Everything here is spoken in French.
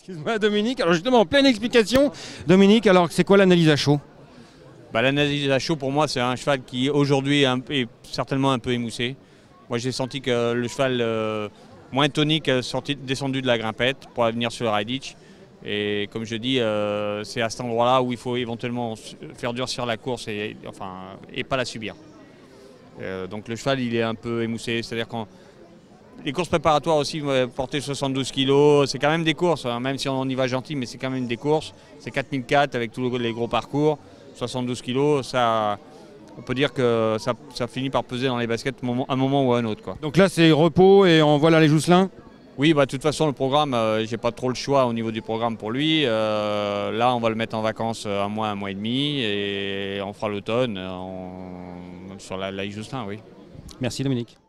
Excuse-moi Dominique, alors justement en pleine explication, Dominique, alors c'est quoi l'analyse à chaud? Bah, l'analyse à chaud pour moi c'est un cheval qui aujourd'hui est certainement un peu émoussé. Moi j'ai senti que le cheval moins tonique descendu de la grimpette pour venir sur le ride ditch. Et comme je dis, c'est à cet endroit-là où il faut éventuellement faire durcir la course et pas la subir. Donc le cheval il est un peu émoussé, c'est-à-dire quand les courses préparatoires aussi porter 72 kg, c'est quand même des courses, hein, même si on y va gentil, mais c'est quand même des courses. C'est 4004 avec tous les gros parcours, 72 kg, ça, on peut dire que ça finit par peser dans les baskets un moment ou un autre, quoi. Donc là c'est repos et on voit là les Jousselins. Oui, bah, de toute façon le programme, j'ai pas trop le choix au niveau du programme pour lui. Là on va le mettre en vacances un mois et demi et on fera l'automne sur la Jousselin, oui. Merci Dominique.